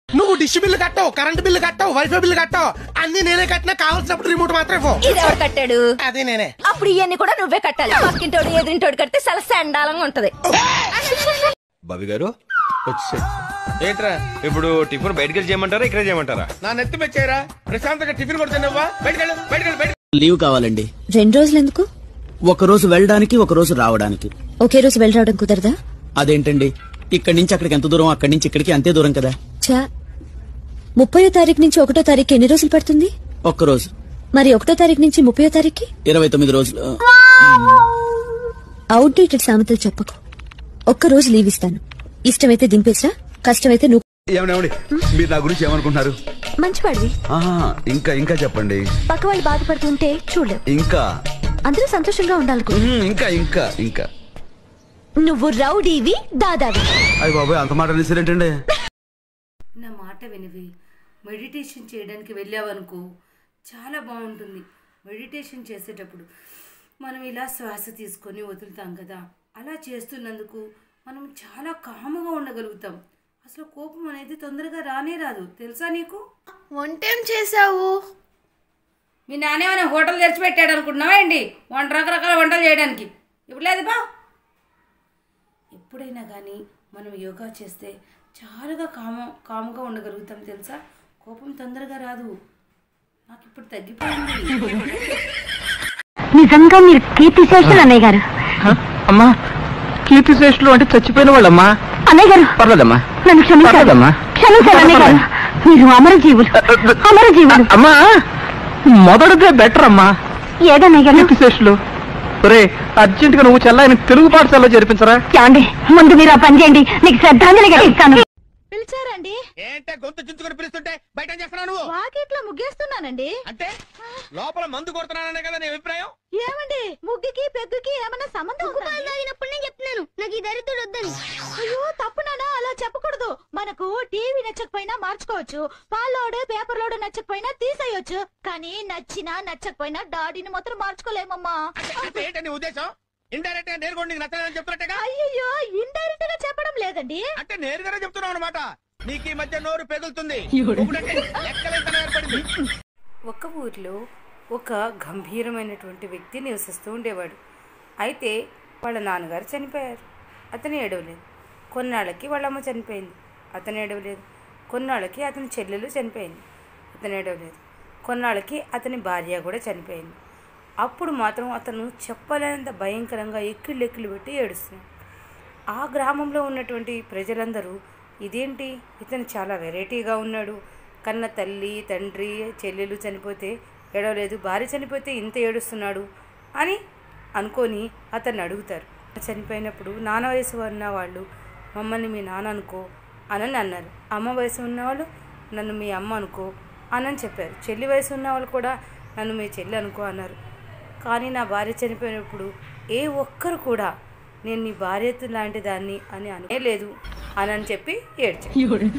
నువ్వు dish bill కట్టావు, current bill కట్టావు, వైఫై బిల్లు కట్టావు, అన్ని నేనే కట్టినా కావాల్సినప్పుడు రిమోట్ మాత్రమే. ఇది ఎవరు కట్టాడు? అదే నేనే. అప్పుడు ఇవన్నీ కూడా నువ్వే కట్టాలి. పక్కింటోడు ఎదురింటోడు కడితే చాలా సండాలంగా ఉంటది. బాబీ గారు ఏంట్రా ఇప్పుడు టిఫిన్ బయటకి వెళ్ళి చేయమంటారా ఇక్కడ చేయమంటారా? నా నెత్తి మెచ్చారా ప్రశాంతంగా టిఫిన్ కొడుతున్నావా? బయటకెళ్ళు. లీవ్ కావాలండి. 2 రోజులు ఎందుకు? ఒక రోజు వెళ్ళడానికి, ఒక రోజు రావడానికి. ఒకే రోజు వెళ్ళి రావడం కుదరదా? అదేంటండి, ఇక్కడి నుంచి అక్కడికి ఎంత దూరం, అక్కడి నుంచి ఇక్కడికి అంతే దూరం కదా. 30వ తారీఖు నుంచి 1వ తారీఖు ఎన్ని రోజులు పడుతుంది? ఒక్క రోజు. మరి 1వ తారీఖు నుంచి 30వ తారీఖు 29 రోజులు. అవుట్డేటెడ్ సామెతలు చెప్పకు. ఒక్క రోజు లీవ్ ఇస్తాను. ఇష్టమైతే దింపేసా, కష్టమైతే నువ్వు. ఏమండి మీరు నా గురించి ఏమనుకుంటున్నారు? మంచివాడివి. ఇంకా చెప్పండి. పక్క వాళ్ళు బాధపడుతుంటే చూడలేవు. ఇంకా అందరూ సంతోషంగా ఉండాలనుకో. ఇంకా నువ్వు రౌడీవి, దాదావి. అయ్య బాబాయ్, అంత మాట అనేసిరేంటండి? నా మాట వినివి మెడిటేషన్ చేయడానికి వెళ్ళావనుకో, చాలా బాగుంటుంది. మెడిటేషన్ చేసేటప్పుడు మనం ఇలా శ్వాస తీసుకొని వదులుతాం కదా, అలా చేస్తున్నందుకు మనం చాలా కాముగా ఉండగలుగుతాం. అసలు కోపం అనేది తొందరగా రానే రాదు, తెలుసా నీకు? వంటేం చేసావు? మీ నాన్నేమైనా హోటల్ తెరిచిపెట్టాడు అనుకుంటున్నావా ఏంటి? రకరకాల వంటలు చేయడానికి ఇప్పుడు లేదు బా. ఎప్పుడైనా కానీ మనం యోగా చేస్తే చాలా కాముగా ఉండగలుగుతాం, తెలుసా? కోపం తొందరగా రాదు. నాకు ఇప్పుడు తగ్గిపోయింది. నిజంగా మీరు కీర్తిశేషులు అన్నయ్య గారు. అమ్మా, కీర్తిశేషులు అంటే చచ్చిపోయిన వాళ్ళమ్మా. అన్నయ్య గారు పర్లేదమ్మా, నన్ను క్షమించాలి అన్నయ్య గారు. మీరు అమరజీవులు. అమ్మా మొదటిదే బెటర్ అమ్మా. ఏదన్నయ్య గారు? కీర్తిశేషులు ఒరే, అర్జెంట్ గా నువ్వు చెల్లాయిని తెలుగు పాఠశాలలో చేర్పించరా? చాండి, ముందు మీరు ఆ పని చేయండి. నీకు శ్రద్ధాంజలిగా ఇస్తాను. పిలిచారండి? ఏంటే గొంతు చించుకొని పిలుస్తుంటే బయట చేస్తున్నావు నువ్వు? వాకిట్లో ముగ్గేస్తున్నానండి. అంటే లోపల మందు కొడుతున్నాననే కదా నీ అభిప్రాయం? ఏమండి, ముగ్గుకి పెగ్గుకి ఏమన్నా సంబంధం తాగినప్పుడు నేను చెప్తున్నాను నాకు ఈ దరిద్రుడు వద్దని. అయ్యో తప్పునానా, అలా చెప్పకూడదు. మనకు టీవీ నచ్చకపోయినా మార్చుకోవచ్చు, పాలోడు పేపర్లోడు నచ్చకపోయినా తీసేయొచ్చు, కానీ నచ్చినా నచ్చకపోయినా డాడీని మాత్రం మార్చుకోలేమమ్మా. ఏంటి నీ ఉద్దేశం? ఇండైరెక్ట్ గా నేరుగా నీకు నచ్చలేదని చెప్తున్నట్టుగా? అయ్యో, ఇండైరెక్ట్ గా చెప్పడం లేదండి. అంటే నేరుగానే చెప్తున్నావు అనమాట. నీకు ఈ మధ్య నోరు పెగులుతుంది. ఒక ఊర్లో ఒక గంభీరమైనటువంటి వ్యక్తి నివసిస్తూ ఉండేవాడు. అయితే వాళ్ళ నాన్నగారు చనిపోయారు. అతను ఏడవలేదు. కొన్నాళ్ళకి వాళ్ళ అమ్మ చనిపోయింది. అతను ఏడవలేదు. కొన్నాళ్ళకి అతని చెల్లెలు చనిపోయింది. అతను ఏడవలేదు. కొన్నాళ్ళకి అతని భార్య కూడా చనిపోయింది. అప్పుడు మాత్రం అతను చెప్పలేనంత భయంకరంగా ఎక్కిళ్ళు పెట్టి ఏడుస్తున్నాడు. ఆ గ్రామంలో ఉన్నటువంటి ప్రజలందరూ ఇదేంటి, ఇతను చాలా వెరైటీగా ఉన్నాడు, కన్న తల్లి తండ్రి చెల్లెలు చనిపోతే ఏడవలేదు, భార్య చనిపోతే ఇంత ఏడుస్తున్నాడు అని అనుకొని అతన్ని అడుగుతారు. చనిపోయినప్పుడు నాన్న వయసు ఉన్న వాళ్ళు మమ్మల్ని మీ నాన్న అనుకో అని అన్నారు. అమ్మ వయసు ఉన్నవాళ్ళు నన్ను మీ అమ్మ అనుకో అని చెప్పారు. చెల్లి వయసు ఉన్న వాళ్ళు కూడా నన్ను మీ చెల్లి అనుకో అన్నారు. కానీ నా భార్య చనిపోయినప్పుడు ఏ ఒక్కరు కూడా నేను నీ భార్య లాంటి దాన్ని అని అనలేదు అని చెప్పి ఏడ్చాడు.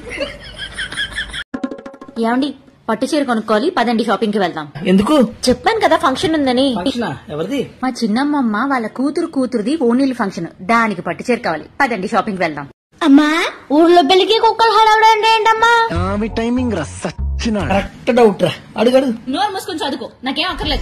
ఏమండి, పట్టు చీర కొనుక్కోవాలి, పదండి షాపింగ్ కి వెళ్దాం. ఎందుకు? చెప్పాను కదా ఫంక్షన్ ఉందని. ఎవరిది? మా చిన్నమ్మమ్మ వాళ్ళ కూతురుది ఓనీలు ఫంక్షన్, దానికి పట్టు చీర కావాలి, పదండి షాపింగ్ కి వెళ్దాం. అమ్మా, ఊర్లో పెళ్లికి కుక్కలు హడావుడు ఏంటమ్మా? టైమింగ్ రా సచ్చినా. కరెక్ట్ డౌట్ రా, అడుగు. నోరు మూసుకొని చదువుకో, నాకేం అక్కర్లేదు.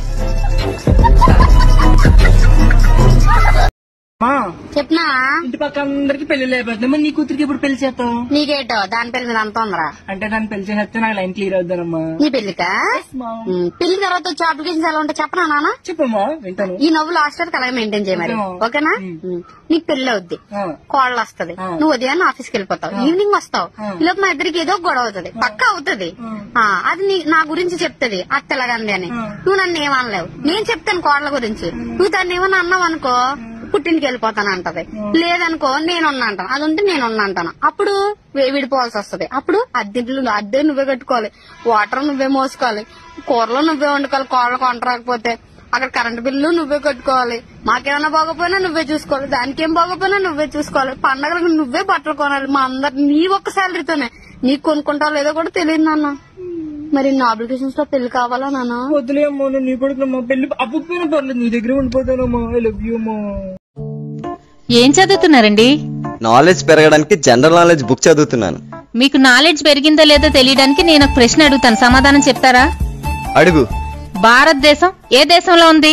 చెప్పనా? ఇంటి పక్క అందరికి పెళ్లి లేకపోతే మరి నీ కూతురికి ఇప్పుడు పెళ్లి చేస్తాం? నీకేటో దాని పెళ్లి మీద అంత ఉందరా? అంటే దాన్ని పెళ్లి చేస్తే నాకు లైన్ క్లియర్ అవుతానమ్మా. నీ పెళ్లికా? పెళ్లి తర్వాత వచ్చే అప్లికేషన్స్ ఎలా ఉంటాయి చెప్పనా నాన్న? చెప్పమ్మా, వింటాను. ఈ నవ్వు లాస్ట్ వరకు అలాగే మెయింటైన్ చేయమని, ఓకేనా? నీకు పెళ్లి అవుద్ది, కోళ్ళు వస్తుంది, నువ్వు ఉదయాన్నే ఆఫీస్కి వెళ్ళిపోతావు, ఈవినింగ్ వస్తావు, ఈలోపు మా ఇద్దరికి ఏదో గొడవ అవుతుంది, పక్క అవుతుంది. అది నా గురించి చెప్తుంది అత్తలాగంది అని. నువ్వు నన్ను ఏమనలేవు, నేను చెప్తాను కోడల గురించి. నువ్వు దాన్ని ఏమన్నా అన్నావు అనుకో పుట్టింటికి వెళ్ళిపోతాను అంటది. లేదనుకో నేనున్నా అంటాను, అది ఉంటే నేనున్నా అంటాను. అప్పుడు విడిపోవాల్సి వస్తుంది. అప్పుడు అద్దె నువ్వే కట్టుకోవాలి, వాటర్ నువ్వే మోసుకోవాలి, కూరలో నువ్వే వండుకోవాలి, కోళ్ళ కొంట రాకపోతే అక్కడ కరెంటు బిల్లు నువ్వే కట్టుకోవాలి, మాకేమైనా బాగోపోయినా నువ్వే చూసుకోవాలి, దానికి ఏం బాగోపోయినా నువ్వే చూసుకోవాలి, పండగలకు నువ్వే బట్టలు కొనాలి. మా అందరు నీ ఒక్క శాలరీతోనే. నీకు కొనుక్కుంటావు లేదో కూడా తెలియదు నాన్న. మరి నా అప్లికేషన్స్ లో పెళ్లి కావాలా నాన్న? వద్దులే అమ్మా, నీ కొడుకునమ్మా, పెళ్లి అప్పుకుపోయినా పర్లేదు, నీ దగ్గర ఉండిపోతానమ్మా. ఐ లవ్ యూ అమ్మా. ఏం చదువుతున్నారండి? నాలెడ్జ్ పెరగడానికి జనరల్ నాలెడ్జ్ బుక్ చదువుతున్నాను. మీకు నాలెడ్జ్ పెరిగిందో లేదో తెలియడానికి నేను ఒక ప్రశ్న అడుగుతాను, సమాధానం చెప్తారా? అడుగు. భారతదేశం ఏ దేశంలో ఉంది?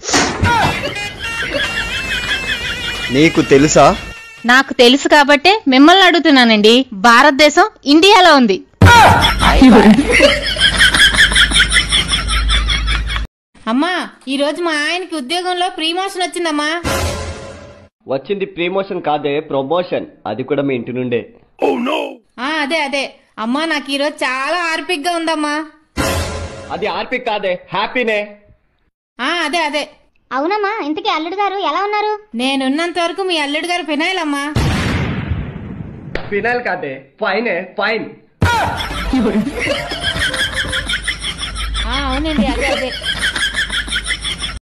నీకు తెలుసా? నాకు తెలుసు కాబట్టే మిమ్మల్ని అడుగుతున్నానండి. భారతదేశం ఇండియాలో ఉంది. అమ్మా, ఈ రోజు మా ఆయనకి ఉద్యోగంలో ప్రమోషన్ వచ్చిందమ్మా. వచ్చింది ప్రమోషన్ కాదే, ప్రమోషన్. అది కూడా మీ ఇంటి నుండే. అదే అమ్మా, నాకు ఈ రోజు చాలా ఆర్పిక్ గా ఉందమ్మా. అది ఆర్పిక్ కాదే, హ్యాపీనే. అదే అవునమ్మా, ఇంతకీ అల్లుడు గారు ఎలా ఉన్నారు? నేనున్నంత వరకు మీ అల్లుడు గారు ఫినాయిల్ అమ్మా. ఫినాయిల్ కాదే, ఫైనే, ఫైన్. అవునండి, అదే